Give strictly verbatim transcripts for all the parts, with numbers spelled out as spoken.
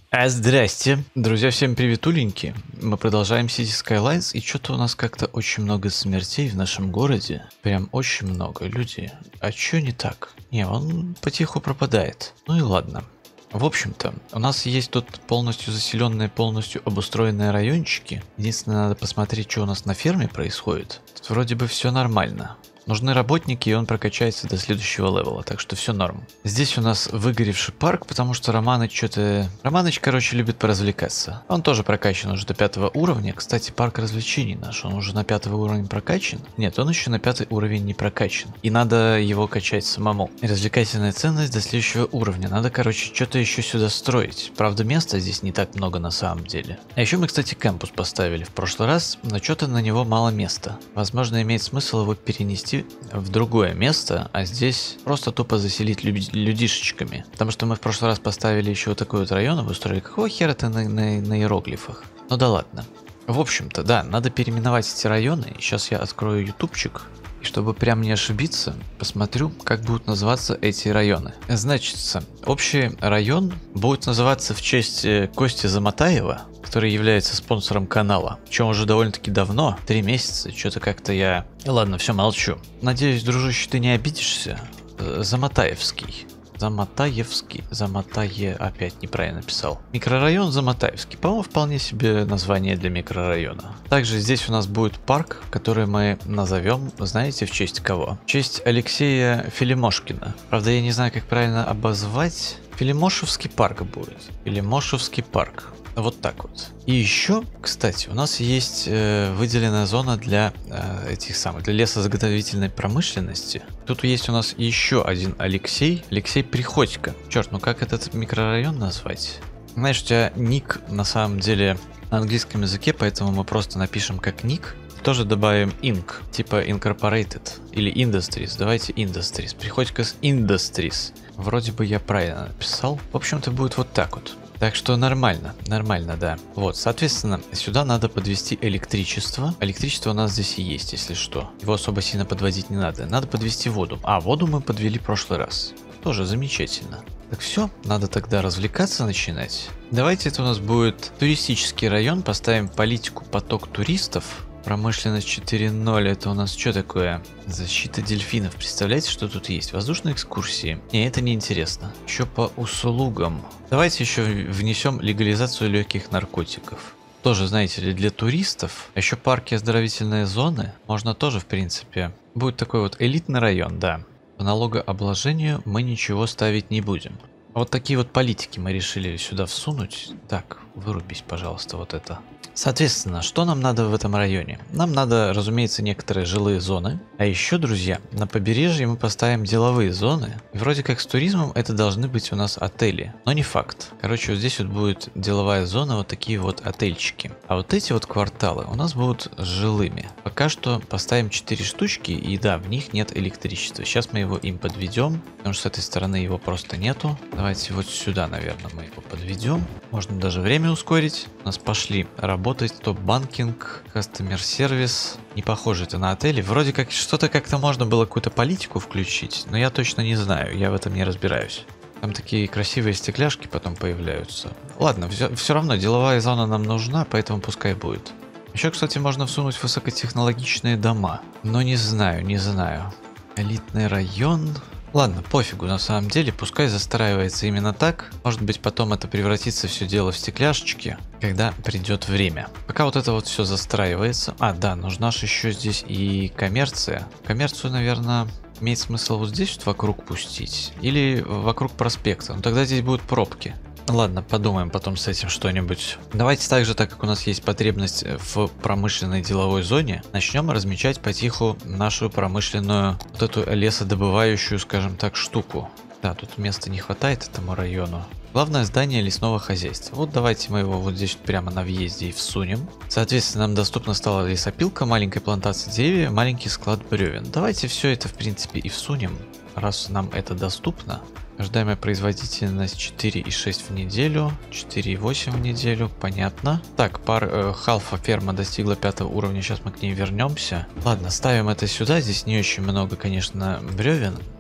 А здрасте, друзья, всем приветуленьки. Мы продолжаем City Skylines, и что-то у нас как-то очень много смертей в нашем городе. Прям очень много. Люди, а чё не так? Не, он потиху пропадает. Ну и ладно. В общем-то, у нас есть тут полностью заселенные, полностью обустроенные райончики. Единственное, надо посмотреть, что у нас на ферме происходит. Тут вроде бы все нормально. Нужны работники, и он прокачается до следующего левела, так что все норм. Здесь у нас выгоревший парк, потому что Романыч что-то... Романыч, короче, любит поразвлекаться. Он тоже прокачан уже до пятого уровня. Кстати, парк развлечений наш, он уже на пятый уровень прокачан? Нет, он еще на пятый уровень не прокачан. И надо его качать самому. Развлекательная ценность до следующего уровня. Надо, короче, что-то еще сюда строить. Правда, места здесь не так много на самом деле. А еще мы, кстати, кампус поставили в прошлый раз, но что-то на него мало места. Возможно, имеет смысл его перенести в другое место, а здесь просто тупо заселить люд людишечками. Потому что мы в прошлый раз поставили еще вот такой вот район, обустроили. Какого хера ты на, на, на иероглифах? Ну да ладно. В общем-то, да, надо переименовать эти районы. Сейчас я открою ютубчик. И чтобы прям не ошибиться, посмотрю, как будут называться эти районы. Значит, общий район будет называться в честь Кости Заматаева, который является спонсором канала. Причем уже довольно-таки давно, три месяца, что-то как-то я... Ладно, все, молчу. Надеюсь, дружище, ты не обидишься. Заматаевский. Заматаевский. Заматае... Опять неправильно написал. Микрорайон Заматаевский. По-моему, вполне себе название для микрорайона. Также здесь у нас будет парк, который мы назовем, знаете, в честь кого? В честь Алексея Филимошкина. Правда, я не знаю, как правильно обозвать. Филимошевский парк будет. Филимошевский парк. Вот так вот. И еще, кстати, у нас есть э, выделенная зона для э, этих самых, для лесозаготовительной промышленности. Тут есть у нас еще один Алексей, Алексей Приходько. Черт, ну как этот микрорайон назвать? Знаешь, у тебя ник на самом деле на английском языке, поэтому мы просто напишем как ник. Тоже добавим Inc, типа Incorporated или Industries. Давайте Industries. Приходько с Industries. Вроде бы я правильно написал. В общем-то будет вот так вот. Так что нормально, нормально, да. Вот, соответственно, сюда надо подвести электричество. Электричество у нас здесь и есть, если что. Его особо сильно подводить не надо. Надо подвести воду. А, воду мы подвели в прошлый раз. Тоже замечательно. Так все, надо тогда развлекаться начинать. Давайте это у нас будет туристический район. Поставим политику поток туристов. Промышленность четыре ноль, это у нас что такое? Защита дельфинов. Представляете, что тут есть? Воздушные экскурсии. Не, это не интересно. Еще по услугам. Давайте еще внесем легализацию легких наркотиков. Тоже, знаете ли, для туристов. А еще парки, оздоровительные зоны. Можно тоже, в принципе. Будет такой вот элитный район, да. По налогообложению мы ничего ставить не будем. А вот такие вот политики мы решили сюда всунуть. Так, вырубись, пожалуйста, вот это. Соответственно, что нам надо в этом районе? Нам надо, разумеется, некоторые жилые зоны. А еще, друзья, на побережье мы поставим деловые зоны. И вроде как с туризмом это должны быть у нас отели. Но не факт. Короче, вот здесь вот будет деловая зона, вот такие вот отельчики. А вот эти вот кварталы у нас будут жилыми. Пока что поставим четыре штучки, и да, в них нет электричества. Сейчас мы его им подведем, потому что с этой стороны его просто нету. Давайте вот сюда, наверное, мы его подведем. Можно даже время ускорить. У нас пошли работать. Топ-банкинг, кастомер-сервис. Не похоже это на отели. Вроде как что-то как-то можно было какую-то политику включить, но я точно не знаю, я в этом не разбираюсь. Там такие красивые стекляшки потом появляются. Ладно, все, все равно деловая зона нам нужна, поэтому пускай будет. Еще, кстати, можно всунуть высокотехнологичные дома. Но не знаю, не знаю. Элитный район... Ладно, пофигу, на самом деле, пускай застраивается именно так. Может быть, потом это превратится все дело в стекляшечки, когда придет время. Пока вот это вот все застраивается. А, да, нужна же еще здесь и коммерция. Коммерцию, наверное, имеет смысл вот здесь вот вокруг пустить. Или вокруг проспекта. Но тогда здесь будут пробки. Ладно, подумаем потом с этим что-нибудь. Давайте также, так как у нас есть потребность в промышленной деловой зоне, начнем размечать потиху нашу промышленную, вот эту лесодобывающую, скажем так, штуку. Да, тут места не хватает этому району. Главное здание лесного хозяйства. Вот давайте мы его вот здесь прямо на въезде и всунем. Соответственно, нам доступна стала лесопилка, маленькая плантация деревьев, маленький склад бревен. Давайте все это, в принципе, и всунем, раз нам это доступно. Ожидаемая производительность четыре и шесть в неделю, четыре и восемь в неделю, понятно. Так, пар э, халфа ферма достигла пятого уровня, сейчас мы к ней вернемся. Ладно, ставим это сюда, здесь не очень много, конечно, бревен.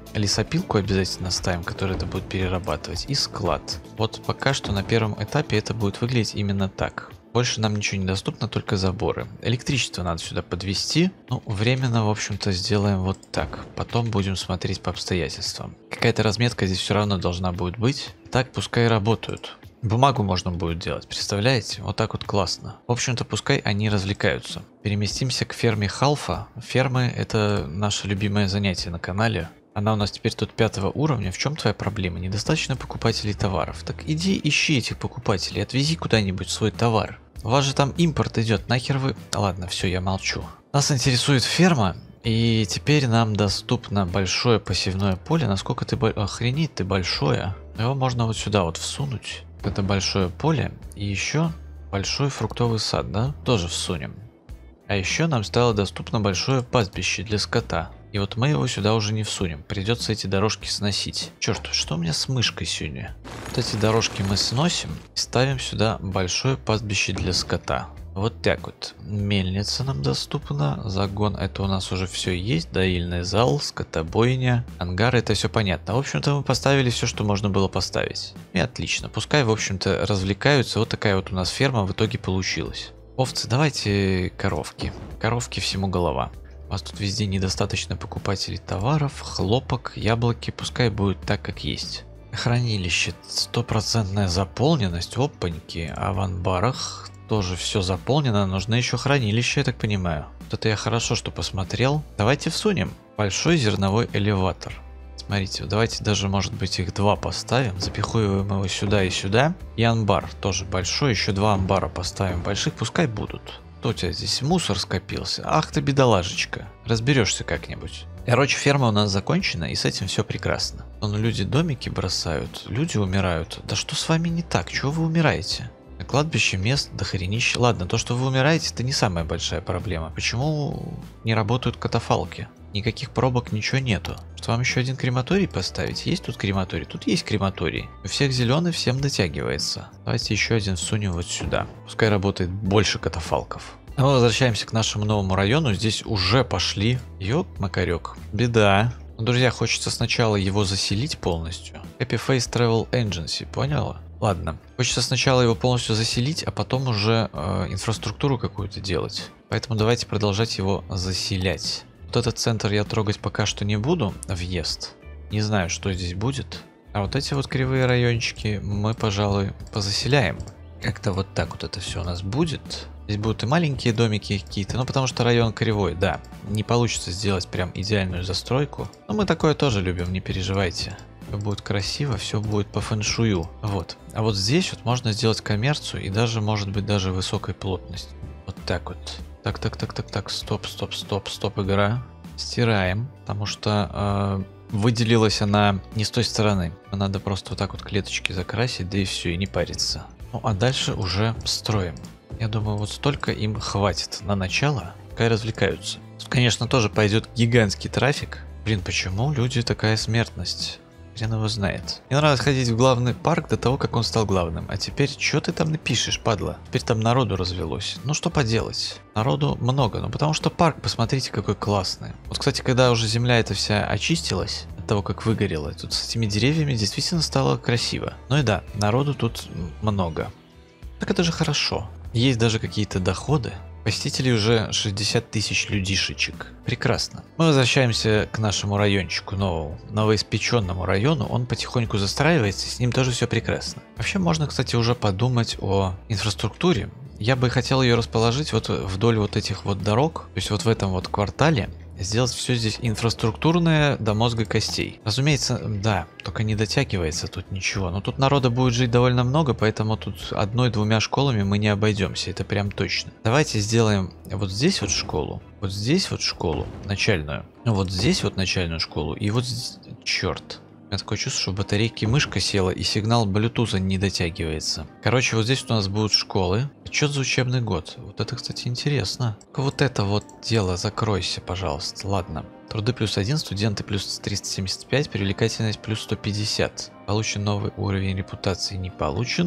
лесопилку обязательно ставим, которая это будет перерабатывать, и склад. Вот пока что на первом этапе это будет выглядеть именно так. Больше нам ничего не доступно, только заборы. Электричество надо сюда подвести. Ну, временно, в общем-то, сделаем вот так. Потом будем смотреть по обстоятельствам. Какая-то разметка здесь все равно должна будет быть. Так, пускай работают. Бумагу можно будет делать, представляете? Вот так вот классно. В общем-то, пускай они развлекаются. Переместимся к ферме Халфа. Фермы — это наше любимое занятие на канале. Она у нас теперь тут пятого уровня. В чем твоя проблема? Недостаточно покупателей товаров. Так иди ищи этих покупателей, отвези куда-нибудь свой товар. У вас же там импорт идет, нахер вы... Ладно, все, я молчу. Нас интересует ферма, и теперь нам доступно большое посевное поле. Насколько ты... Охренеть, ты большое. Его можно вот сюда вот всунуть. Это большое поле. И еще большой фруктовый сад, да? Тоже всунем. А еще нам стало доступно большое пастбище для скота. И вот мы его сюда уже не всунем. Придется эти дорожки сносить. Черт, что у меня с мышкой сегодня? Вот эти дорожки мы сносим и ставим сюда большое пастбище для скота. Вот так вот. Мельница нам доступна. Загон — это у нас уже все есть. Доильный зал, скотобойня, ангар — это все понятно. В общем-то, мы поставили все, что можно было поставить. И отлично. Пускай, в общем-то, развлекаются. Вот такая вот у нас ферма в итоге получилась. Овцы, давайте коровки. Коровки всему голова. У вас тут везде недостаточно покупателей товаров, хлопок, яблоки, пускай будет так, как есть. Хранилище, стопроцентная заполненность, опаньки, а в анбарах тоже все заполнено, нужно еще хранилище, я так понимаю. Вот это я хорошо, что посмотрел. Давайте всунем большой зерновой элеватор. Смотрите, давайте даже, может быть, их два поставим, запихуем его сюда и сюда. И анбар тоже большой, еще два анбара поставим больших, пускай будут. Что у тебя здесь мусор скопился? Ах ты бедолажечка. Разберешься как-нибудь. Короче, ферма у нас закончена, и с этим все прекрасно. Но люди домики бросают, люди умирают. Да что с вами не так? Чего вы умираете? На кладбище мест дохренища. Ладно, то, что вы умираете, это не самая большая проблема. Почему не работают катафалки? Никаких пробок, ничего нету. Что, вам еще один крематорий поставить? Есть тут крематорий? Тут есть крематорий. У всех зеленый, всем дотягивается. Давайте еще один всунем вот сюда. Пускай работает больше катафалков. А мы возвращаемся к нашему новому району. Здесь уже пошли. Ёк-макарёк. Беда. Но, друзья, хочется сначала его заселить полностью. Happy Face Travel Agency, поняла? Ладно. Хочется сначала его полностью заселить, а потом уже э, инфраструктуру какую-то делать. Поэтому давайте продолжать его заселять. Вот этот центр я трогать пока что не буду. Въезд. Не знаю, что здесь будет. А вот эти вот кривые райончики мы, пожалуй, позаселяем. Как-то вот так вот это все у нас будет. Здесь будут и маленькие домики какие-то. Ну, потому что район кривой, да. Не получится сделать прям идеальную застройку. Но мы такое тоже любим, не переживайте. Все будет красиво, все будет по фэншую. Вот. А вот здесь вот можно сделать коммерцию и даже, может быть, даже высокой плотности. Вот так вот. Так, так, так, так, так, стоп, стоп, стоп, стоп, игра. Стираем, потому что э, выделилась она не с той стороны. Надо просто вот так вот клеточки закрасить, да и все, и не париться. Ну а дальше уже строим. Я думаю, вот столько им хватит на начало, пускай развлекаются. Тут, конечно, тоже пойдет гигантский трафик. Блин, почему люди такая смертность? Хрен его знает. Мне нравилось ходить в главный парк до того, как он стал главным. А теперь, что ты там напишешь, падла? Теперь там народу развелось. Ну что поделать? Народу много, ну потому что парк, посмотрите, какой классный. Вот, кстати, когда уже земля эта вся очистилась, от того, как выгорела, тут с этими деревьями действительно стало красиво. Ну и да, народу тут много. Так это же хорошо. Есть даже какие-то доходы. Посетителей уже шестьдесят тысяч людишечек. Прекрасно. Мы возвращаемся к нашему райончику новому, новоиспеченному району. Он потихоньку застраивается, с ним тоже все прекрасно. Вообще можно, кстати, уже подумать о инфраструктуре. Я бы хотел ее расположить вот вдоль вот этих вот дорог, то есть вот в этом вот квартале. Сделать все здесь инфраструктурное до мозга костей. Разумеется, да, только не дотягивается тут ничего. Но тут народа будет жить довольно много, поэтому тут одной-двумя школами мы не обойдемся, это прям точно. Давайте сделаем вот здесь вот школу, вот здесь вот школу начальную, ну вот здесь вот начальную школу и вот здесь... Черт. У меня такое чувство, что батарейки мышка села и сигнал Bluetooth не дотягивается. Короче, вот здесь у нас будут школы. Отчет за учебный год. Вот это, кстати, интересно. Вот это вот дело закройся, пожалуйста. Ладно. Труды плюс один, студенты плюс триста семьдесят пять, привлекательность плюс сто пятьдесят. Получен новый уровень репутации, не получен.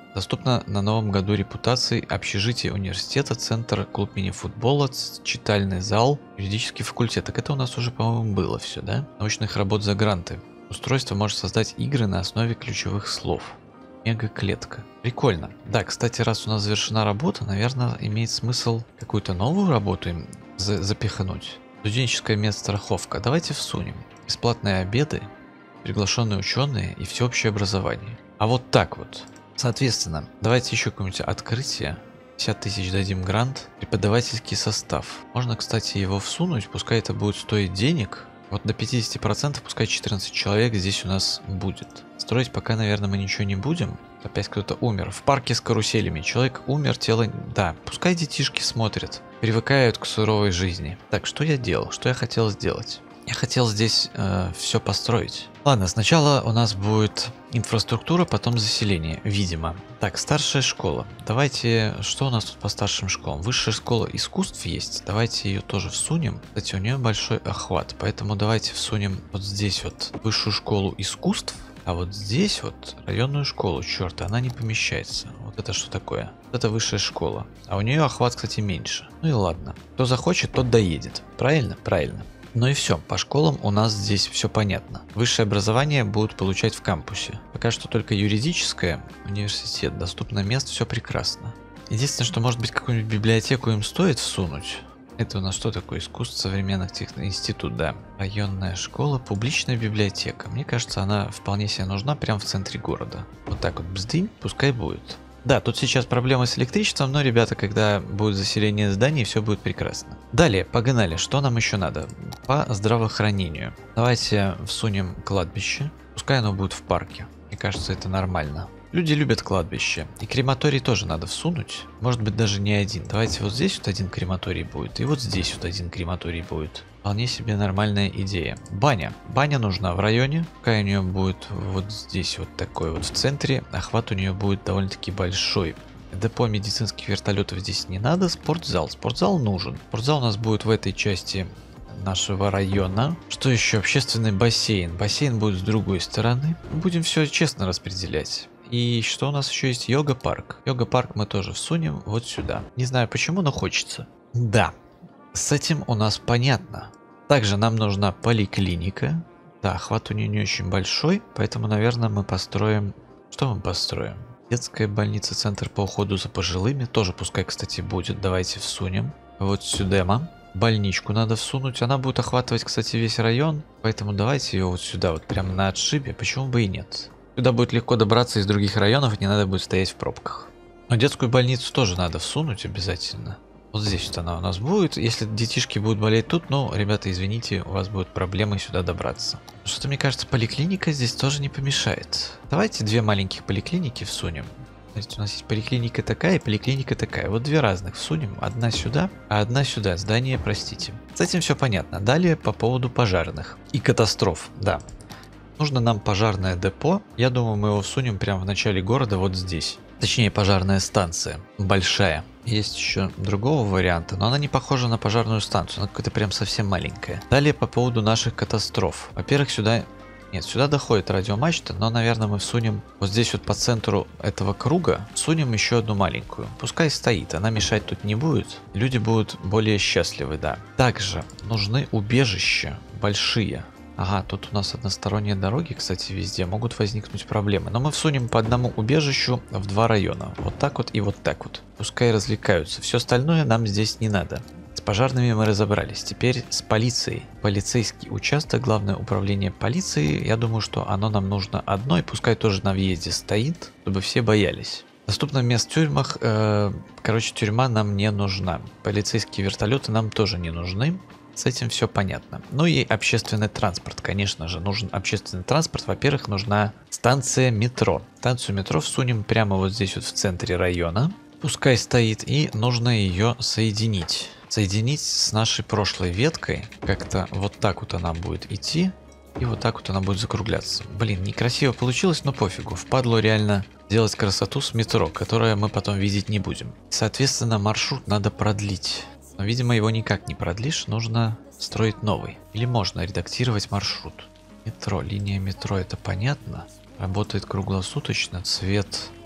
Доступно на новом году репутации общежитие университета, центр, клуб мини-футбола, ц- читальный зал, юридический факультет. Так это у нас уже, по-моему, было все, да? Научных работ за гранты. Устройство может создать игры на основе ключевых слов. Мега-клетка. Прикольно. Да, кстати, раз у нас завершена работа, наверное, имеет смысл какую-то новую работу им за запихнуть. Студенческая медстраховка. Давайте всунем. Бесплатные обеды, приглашенные ученые и всеобщее образование. А вот так вот. Соответственно, давайте еще какое-нибудь открытие. пятьдесят тысяч дадим грант. Преподавательский состав. Можно, кстати, его всунуть, пускай это будет стоить денег. Вот до пятидесяти процентов, пускай четырнадцать человек здесь у нас будет. Строить пока, наверное, мы ничего не будем. Опять кто-то умер. В парке с каруселями. Человек умер, тело... Да, пускай детишки смотрят. Привыкают к суровой жизни. Так, что я делал? Что я хотел сделать? Я хотел здесь э, все построить. Ладно, сначала у нас будет инфраструктура, потом заселение, видимо. Так, старшая школа. Давайте, что у нас тут по старшим школам? Высшая школа искусств есть. Давайте ее тоже всунем. Кстати, у нее большой охват, поэтому давайте всунем вот здесь вот высшую школу искусств. А вот здесь вот районную школу, черт, она не помещается. Вот это что такое? Вот это высшая школа. А у нее охват, кстати, меньше. Ну и ладно. Кто захочет, тот доедет. Правильно? Правильно. Ну и все, по школам у нас здесь все понятно. Высшее образование будут получать в кампусе. Пока что только юридическое, университет, доступно мест, все прекрасно. Единственное, что может быть какую-нибудь библиотеку им стоит всунуть. Это у нас что такое? Искусство современных технологий, институт, да. Районная школа, публичная библиотека. Мне кажется, она вполне себе нужна прямо в центре города. Вот так вот бздынь, пускай будет. Да, тут сейчас проблемы с электричеством, но, ребята, когда будет заселение зданий, все будет прекрасно. Далее, погнали. Что нам еще надо? По здравоохранению. Давайте всунем кладбище. Пускай оно будет в парке. Мне кажется, это нормально. Люди любят кладбище. И крематорий тоже надо всунуть. Может быть, даже не один. Давайте вот здесь вот один крематорий будет. И вот здесь вот один крематорий будет. Вполне себе нормальная идея. Баня. Баня нужна в районе. Пускай у нее будет вот здесь вот такой вот в центре. Охват у нее будет довольно-таки большой. Депо медицинских вертолетов здесь не надо. Спортзал. Спортзал нужен. Спортзал у нас будет в этой части нашего района. Что еще? Общественный бассейн. Бассейн будет с другой стороны. Будем все честно распределять. И что у нас еще есть? Йога-парк. Йога-парк мы тоже всунем вот сюда. Не знаю почему, но хочется. Да. С этим у нас понятно. Также нам нужна поликлиника. Да, охват у нее не очень большой, поэтому, наверное, мы построим... Что мы построим? Детская больница, центр по уходу за пожилыми. Тоже пускай, кстати, будет. Давайте всунем. Вот сюда. Больничку надо всунуть. Она будет охватывать, кстати, весь район. Поэтому давайте ее вот сюда, вот прямо на отшибе. Почему бы и нет? Сюда будет легко добраться из других районов, не надо будет стоять в пробках. Но детскую больницу тоже надо всунуть обязательно. Вот здесь вот она у нас будет. Если детишки будут болеть тут, ну, ребята, извините, у вас будут проблемы сюда добраться. Что-то, мне кажется, поликлиника здесь тоже не помешает. Давайте две маленьких поликлиники всунем. То есть у нас есть поликлиника такая и поликлиника такая. Вот две разных всунем. Одна сюда, а одна сюда. Здание, простите. С этим все понятно. Далее по поводу пожарных и катастроф. Да. Нужно нам пожарное депо. Я думаю, мы его всунем прямо в начале города вот здесь. Точнее, пожарная станция. Большая. Есть еще другого варианта, но она не похожа на пожарную станцию. Она какая-то прям совсем маленькая. Далее по поводу наших катастроф. Во-первых, сюда... Нет, сюда доходит радиомачта, но, наверное, мы всунем вот здесь вот по центру этого круга, всунем еще одну маленькую. Пускай стоит, она мешать тут не будет. Люди будут более счастливы, да. Также нужны убежища большие. Ага, тут у нас односторонние дороги, кстати, везде могут возникнуть проблемы. Но мы всунем по одному убежищу в два района. Вот так вот и вот так вот. Пускай развлекаются. Все остальное нам здесь не надо. С пожарными мы разобрались. Теперь с полицией. Полицейский участок, главное управление полиции. Я думаю, что оно нам нужно одно. И пускай тоже на въезде стоит, чтобы все боялись. Доступно мест в тюрьмах. Э, короче, тюрьма нам не нужна. Полицейские вертолеты нам тоже не нужны. С этим все понятно. Ну и общественный транспорт, конечно же, нужен общественный транспорт. Во-первых, нужна станция метро. Станцию метро всунем прямо вот здесь вот в центре района. Пускай стоит, и нужно ее соединить. Соединить с нашей прошлой веткой. Как-то вот так вот она будет идти. И вот так вот она будет закругляться. Блин, некрасиво получилось, но пофигу. Впадло реально делать красоту с метро, которое мы потом видеть не будем. Соответственно, маршрут надо продлить. Но, видимо, его никак не продлишь, нужно строить новый. Или можно редактировать маршрут. Метро, линия метро, это понятно. Работает круглосуточно, цвет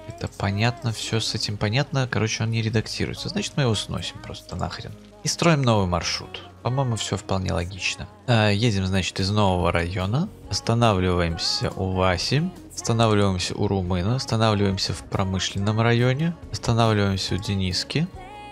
Это понятно, все с этим понятно. Короче, он не редактируется. Значит, мы его сносим просто нахрен. И строим новый маршрут. По-моему, все вполне логично. А, едем, значит, из нового района. Останавливаемся у Васи. Останавливаемся у Румына. Останавливаемся в промышленном районе. Останавливаемся у Дениски.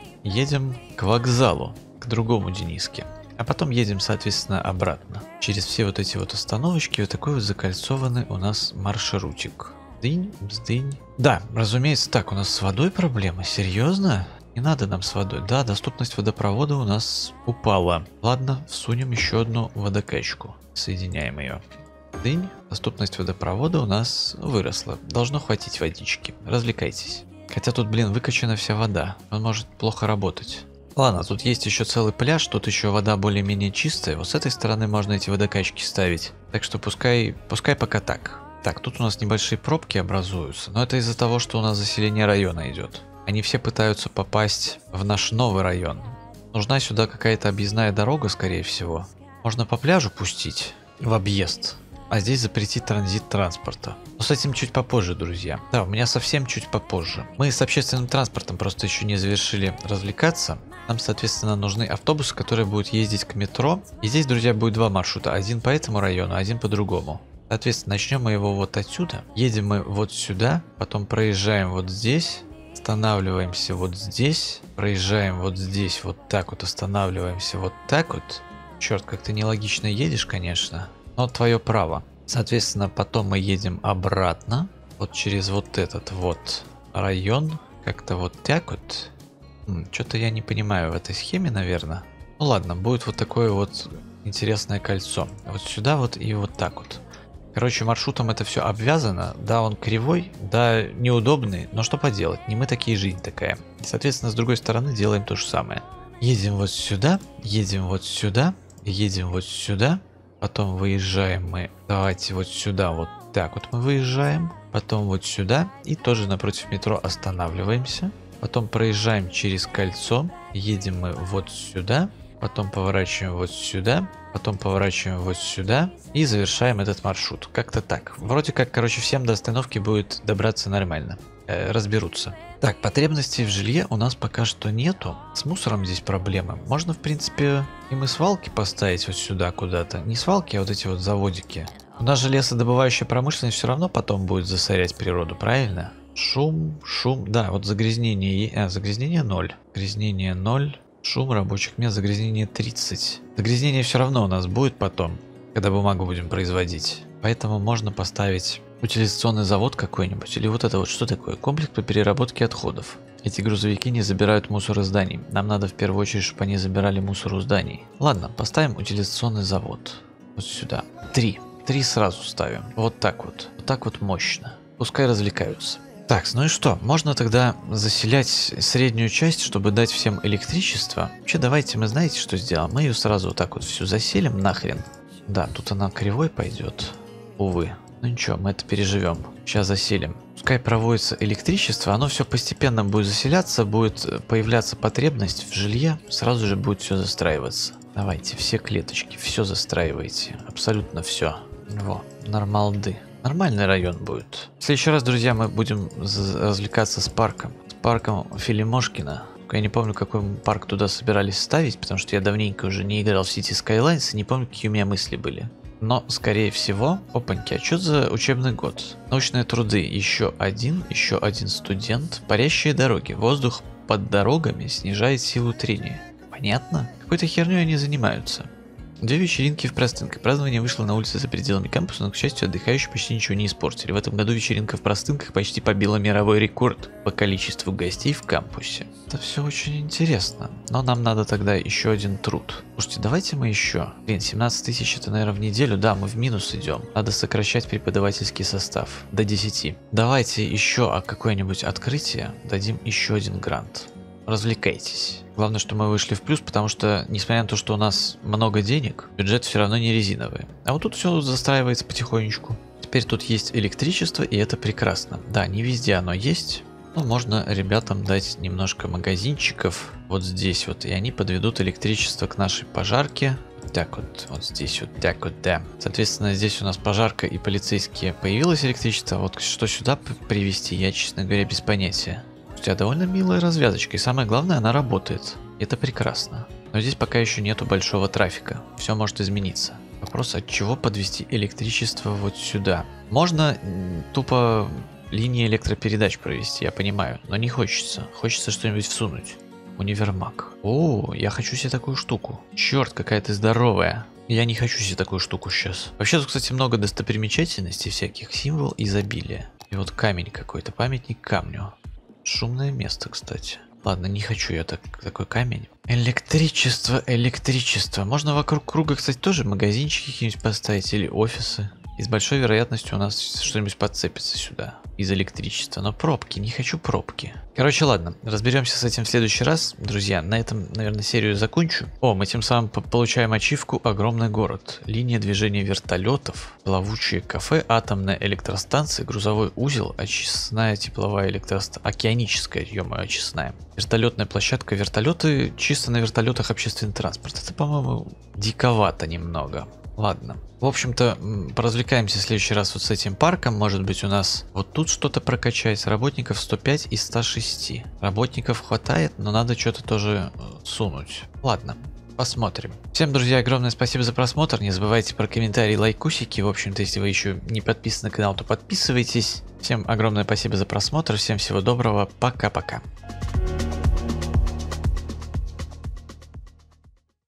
Едем к вокзалу. К другому Дениске. А потом едем, соответственно, обратно. Через все вот эти вот остановочки вот такой вот закольцованный у нас маршрутик. Бздынь, бздынь. Да, разумеется, так, у нас с водой проблема. Серьезно? Не надо нам с водой. Да, доступность водопровода у нас упала. Ладно, всунем еще одну водокачку. Соединяем ее. Бздынь. Доступность водопровода у нас выросла. Должно хватить водички. Развлекайтесь. Хотя тут, блин, выкачана вся вода. Он может плохо работать. Ладно, тут есть еще целый пляж, тут еще вода более-менее чистая. Вот с этой стороны можно эти водокачки ставить. Так что пускай, пускай пока так. Так, тут у нас небольшие пробки образуются, но это из-за того, что у нас заселение района идет. Они все пытаются попасть в наш новый район. Нужна сюда какая-то объездная дорога, скорее всего. Можно по пляжу пустить в объезд, а здесь запретить транзит транспорта. Но с этим чуть попозже, друзья. Да, у меня совсем чуть попозже. Мы с общественным транспортом просто еще не завершили развлекаться. Нам, соответственно, нужны автобусы, которые будут ездить к метро. И здесь, друзья, будет два маршрута. Один по этому району, один по другому. Соответственно, начнем мы его вот отсюда. Едем мы вот сюда, потом проезжаем вот здесь, останавливаемся вот здесь, проезжаем вот здесь, вот так вот, останавливаемся вот так вот. Черт, как ты нелогично едешь, конечно, но твое право. Соответственно, потом мы едем обратно, вот через вот этот вот район, как-то вот так вот. Что-то я не понимаю в этой схеме, наверное. Ну ладно, будет вот такое вот интересное кольцо. Вот сюда вот и вот так вот. Короче, маршрутом это все обвязано. Да, он кривой, да, неудобный, но что поделать, не мы такие, жизнь такая. И, соответственно, с другой стороны делаем то же самое. Едем вот сюда, едем вот сюда, едем вот сюда. Потом выезжаем мы, давайте вот сюда, вот так вот мы выезжаем. Потом вот сюда и тоже напротив метро останавливаемся. Потом проезжаем через кольцо, едем мы вот сюда. Потом поворачиваем вот сюда, потом поворачиваем вот сюда и завершаем этот маршрут. Как-то так. Вроде как, короче, всем до остановки будет добраться нормально. Э, разберутся. Так, потребностей в жилье у нас пока что нету. С мусором здесь проблемы. Можно, в принципе, им и свалки поставить вот сюда куда-то. Не свалки, а вот эти вот заводики. У нас же лесодобывающая промышленность все равно потом будет засорять природу, правильно? Шум, шум, да, вот загрязнение, а, загрязнение ноль. Загрязнение ноль. Шум рабочих мест, загрязнение тридцать. Загрязнение все равно у нас будет потом, когда бумагу будем производить. Поэтому можно поставить утилизационный завод какой-нибудь. Или вот это вот что такое? Комплекс по переработке отходов. Эти грузовики не забирают мусор из зданий. Нам надо в первую очередь, чтобы они забирали мусор у зданий. Ладно, поставим утилизационный завод. Вот сюда. Три. Три сразу ставим. Вот так вот. Вот так вот мощно. Пускай развлекаются. Так, ну и что? Можно тогда заселять среднюю часть, чтобы дать всем электричество. Вообще, давайте мы, знаете, что сделаем? Мы ее сразу вот так вот всю заселим нахрен. Да, тут она кривой пойдет. Увы. Ну ничего, мы это переживем. Сейчас заселим. Пускай проводится электричество, оно все постепенно будет заселяться, будет появляться потребность в жилье, сразу же будет все застраиваться. Давайте, все клеточки, все застраивайте. Абсолютно все. Во, нормалды. Нормальный район будет. В следующий раз, друзья, мы будем развлекаться с парком. С парком Филимошкина. Я не помню, какой парк туда собирались ставить, потому что я давненько уже не играл в City Skylines и не помню, какие у меня мысли были. Но, скорее всего... Опаньки, а что за учебный год? Научные труды. Еще один, еще один студент. Парящие дороги. Воздух под дорогами снижает силу трения. Понятно? Какой-то херней они занимаются. Две вечеринки в простынках. Празднование вышло на улице за пределами кампуса, но, к счастью, отдыхающие почти ничего не испортили. В этом году вечеринка в простынках почти побила мировой рекорд по количеству гостей в кампусе. Это все очень интересно. Но нам надо тогда еще один труд. Слушайте, давайте мы еще. Блин, семнадцать тысяч это, наверное, в неделю. Да, мы в минус идем. Надо сокращать преподавательский состав до десяти. Давайте еще а какое-нибудь открытие дадим еще один грант. Развлекайтесь. Главное, что мы вышли в плюс, потому что, несмотря на то, что у нас много денег, бюджет все равно не резиновый. А вот тут все застраивается потихонечку. Теперь тут есть электричество, и это прекрасно. Да, не везде оно есть. Но можно ребятам дать немножко магазинчиков вот здесь вот, и они подведут электричество к нашей пожарке. так вот, вот здесь вот так вот, да. Соответственно, здесь у нас пожарка и полицейские. Появилось электричество, вот что сюда привести, я, честно говоря, без понятия. У тебя довольно милая развязочка, и самое главное, она работает. Это прекрасно. Но здесь пока еще нету большого трафика, все может измениться. Вопрос, от чего подвести электричество вот сюда? Можно тупо линии электропередач провести, я понимаю, но не хочется. Хочется что-нибудь всунуть. Универмаг. О, я хочу себе такую штуку. Черт, какая ты здоровая. Я не хочу себе такую штуку сейчас. Вообще тут, кстати, много достопримечательностей всяких. Символ изобилия. И вот камень какой-то, памятник камню. Шумное место, кстати. Ладно, не хочу я так, такой камень. Электричество, электричество. Можно вокруг круга, кстати, тоже магазинчики какие-нибудь поставить или офисы. И с большой вероятностью у нас что-нибудь подцепится сюда из электричества. Но пробки, не хочу пробки. Короче, ладно, разберемся с этим в следующий раз. Друзья, на этом, наверное, серию закончу. О, мы тем самым получаем ачивку «Огромный город». Линия движения вертолетов, плавучие кафе, атомная электростанция, грузовой узел, очистная тепловая электростанция, океаническая, ё-моё, очистная. Вертолетная площадка, вертолеты, чисто на вертолетах общественный транспорт. Это, по-моему, диковато немного. Ладно. В общем-то, поразвлекаемся в следующий раз вот с этим парком. Может быть, у нас вот тут что-то прокачать. Работников сто пять из ста шести. Работников хватает, но надо что-то тоже сунуть. Ладно, посмотрим. Всем, друзья, огромное спасибо за просмотр. Не забывайте про комментарии, лайкусики. В общем-то, если вы еще не подписаны на канал, то подписывайтесь. Всем огромное спасибо за просмотр. Всем всего доброго. Пока-пока.